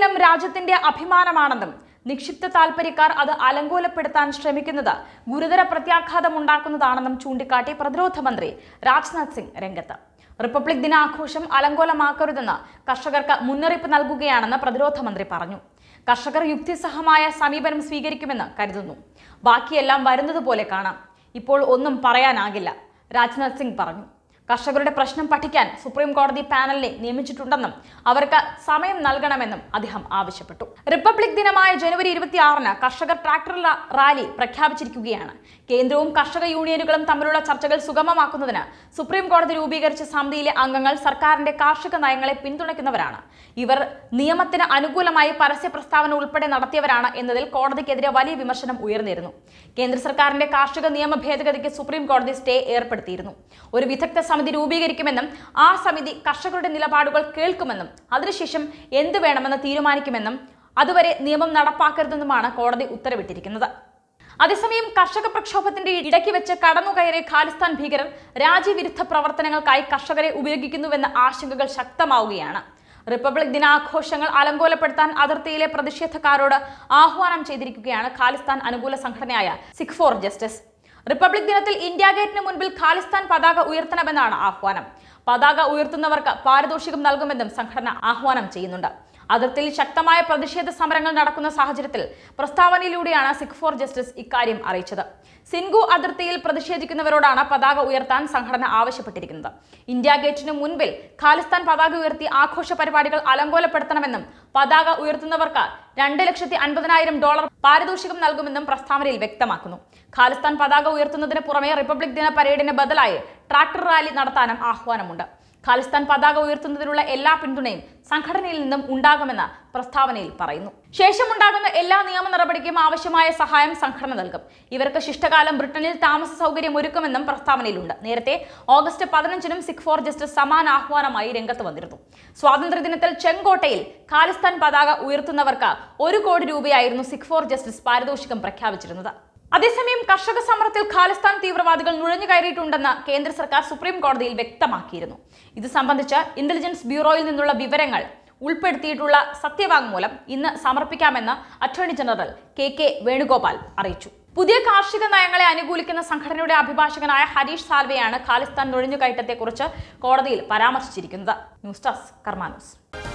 ദിനം രാജ്യത്തിന്റെ അഭിമാനമാണെന്നും നിക്ഷിപ്ത താൽപര്യക്കാർ അത് അലങ്കോലപ്പെടുത്താൻ ശ്രമിക്കുന്നത് ഗുരുതര പ്രത്യാഘാതമുണ്ടാക്കുന്നതാണെന്നും ചൂണ്ടിക്കാട്ടി പ്രതിരോധ മന്ത്രി രാജ്നാഥ് സിംഗ് രംഗത്ത്. റിപ്പബ്ലിക് ദിനാഘോഷം അലങ്കോലമാക്കരുതെന്ന് കർഷകർക്ക് മുന്നറിയിപ്പ് നൽകുകയാണെന്ന് പ്രതിരോധ മന്ത്രി പറഞ്ഞു. കർഷകർ യുക്തിസഹമായ സമീപനം സ്വീകരിക്കുമെന്ന് കരുതുന്നു. ബാക്കിയെല്ലാം വരുന്നതുപോലെ കാണാം. ഇപ്പോൾ ഒന്നും പറയാനാകില്ല, രാജ്നാഥ് സിംഗ് പറഞ്ഞു. കർഷകരുടെ പ്രശ്നം പഠിക്കാൻ സുപ്രീം കോടതി പാനലിനെ നിയമിച്ചിട്ടുണ്ടെന്നും അവർക്ക് സമയം നൽകണമെന്നും അദ്ദേഹം ആവശ്യപ്പെട്ടു. റിപ്പബ്ലിക് ദിനമായ ജനുവരി 26-ന് കർഷകർ ട്രാക്ടർ റാലി പ്രഖ്യാപിച്ചിരിക്കുകയാണ്. കേന്ദ്രവും കർഷക യൂണിയനുകളും തമ്മിലുള്ള ചർച്ചകൾ സുഗമമാക്കുന്നതിന് സുപ്രീം കോടതി രൂപീകരിച്ച സമിതിയിലെ അംഗങ്ങൾ സർക്കാരിന്റെ കാർഷിക നയങ്ങളെ പിന്തുണയ്ക്കുന്നവരാണ്. ഇവർ നിയമത്തിന് അനുകൂലമായി പരസ്യ പ്രസ്താവന ഉൾപ്പെടെ നടത്തിയവരാണ് എന്നതിൽ കോടതിക്കെതിരെ വലിയ വിമർശനം ഉയർന്നിരുന്നു. കേന്ദ്ര സർക്കാരിന്റെ കാർഷിക നിയമ ഭേദഗതിക്ക് സുപ്രീം കോടതി സ്റ്റേ ഏർപ്പെടുത്തിയിരുന്നു. ഒരു വിദഗ്ധ സമിതി രൂപീകരിക്കുമെന്നും ആ സമിതി കർഷകരുടെ നിലപാടുകൾ കേൾക്കുമെന്നും അതിനുശേഷം എന്ത് വേണമെന്ന് തീരുമാനിക്കുമെന്നും അതുവരെ നിയമം നടപ്പാക്കരുതെന്നുമാണ് കോടതി ഉത്തരവിട്ടിരിക്കുന്നത്. അതേസമയം കർഷക പ്രക്ഷോഭത്തിന്റെ ഇടയ്ക്ക് വെച്ച് കടന്നുകയറിയ ഖാലിസ്ഥാൻ ഭീകരർ രാജ്യവിരുദ്ധ പ്രവർത്തനങ്ങൾക്കായി കർഷകരെ ഉപയോഗിക്കുന്നുവെന്ന ആശങ്കകൾ ശക്തമാവുകയാണ്. റിപ്പബ്ലിക് ദിനാഘോഷങ്ങൾ അലങ്കോലപ്പെടുത്താൻ അതിർത്തിയിലെ പ്രതിഷേധക്കാരോട് ആഹ്വാനം ചെയ്തിരിക്കുകയാണ് ഖാലിസ്ഥാൻ അനുകൂല സംഘടനയായ സിഖ് ഫോർ ജസ്റ്റിസ്. റിപ്പബ്ലിക് ദിനത്തിൽ ഇന്ത്യ ഗേറ്റിന് മുൻപിൽ ഖാലിസ്ഥാൻ പതാക ഉയർത്തണമെന്നാണ് ആഹ്വാനം. പതാക ഉയർത്തുന്നവർക്ക് പാരിതോഷികം നൽകുമെന്നും സംഘടന ആഹ്വാനം ചെയ്യുന്നുണ്ട്. അതിർത്തിയിൽ ശക്തമായ പ്രതിഷേധ സമരങ്ങൾ നടക്കുന്ന സാഹചര്യത്തിൽ പ്രസ്താവനയിലൂടെയാണ് സിഖ് ഫോർ ജസ്റ്റിസ് ഇക്കാര്യം അറിയിച്ചത്. സിൻഗു അതിർത്തിയിൽ പ്രതിഷേധിക്കുന്നവരോടാണ് പതാക ഉയർത്താൻ സംഘടന ആവശ്യപ്പെട്ടിരിക്കുന്നത്. ഇന്ത്യ ഗേറ്റിന് മുൻപിൽ ഖാലിസ്ഥാൻ പതാക ഉയർത്തി ആഘോഷ പരിപാടികൾ അലങ്കോലപ്പെടുത്തണമെന്നും പതാക ഉയർത്തുന്നവർക്ക് $2,50,000 പാരിതോഷികം നൽകുമെന്നും പ്രസ്താവനയിൽ വ്യക്തമാക്കുന്നു. ഖാലിസ്ഥാൻ പതാക ഉയർത്തുന്നതിന് പുറമെ റിപ്പബ്ലിക് ദിന പരേഡിന് ബദലായി ട്രാക്ടർ റാലി നടത്താനും ആഹ്വാനമുണ്ട്. ഖാലിസ്ഥാൻ പതാക ഉയർത്തുന്നതിനുള്ള എല്ലാ പിന്തുണയും സംഘടനയിൽ നിന്നും ഉണ്ടാകുമെന്ന് പ്രസ്താവനയിൽ പറയുന്നു. ശേഷമുണ്ടാകുന്ന എല്ലാ നിയമ നടപടിക്കും ആവശ്യമായ സഹായം സംഘടന നൽകും. ഇവർക്ക് ശിഷ്ടകാലം ബ്രിട്ടനിൽ താമസ സൗകര്യം ഒരുക്കുമെന്നും പ്രസ്താവനയിലുണ്ട്. നേരത്തെ ഓഗസ്റ്റ് 15-നും സിഖ് ഫോർ ജസ്റ്റിസ് സമാന ആഹ്വാനമായി രംഗത്ത് വന്നിരുന്നു. സ്വാതന്ത്ര്യദിനത്തിൽ ചെങ്കോട്ടയിൽ ഖാലിസ്ഥാൻ പതാക ഉയർത്തുന്നവർക്ക് $1 കോടി സിഖ് ഫോർ ജസ്റ്റിസ് പാരിതോഷികം പ്രഖ്യാപിച്ചിരുന്നത്. അതേസമയം കർഷക സമരത്തിൽ ഖാലിസ്ഥാൻ തീവ്രവാദികൾ നുഴഞ്ഞു കയറിയിട്ടുണ്ടെന്ന് കേന്ദ്ര സർക്കാർ സുപ്രീം കോടതിയിൽ വ്യക്തമാക്കിയിരുന്നു. ഇത് സംബന്ധിച്ച് ഇന്റലിജൻസ് ബ്യൂറോയിൽ നിന്നുള്ള വിവരങ്ങൾ ഉൾപ്പെടുത്തിയിട്ടുള്ള സത്യവാങ്മൂലം ഇന്ന് സമർപ്പിക്കാമെന്ന് അറ്റോർണി ജനറൽ കെ വേണുഗോപാൽ അറിയിച്ചു. പുതിയ കാർഷിക നയങ്ങളെ അനുകൂലിക്കുന്ന സംഘടനയുടെ അഭിഭാഷകനായ ഹരീഷ് സാൽവെയാണ് ഖാലിസ്ഥാൻ നുഴഞ്ഞുകയറ്റത്തെക്കുറിച്ച് കോടതിയിൽ പരാമർശിച്ചിരിക്കുന്നത്. News desk Karma news.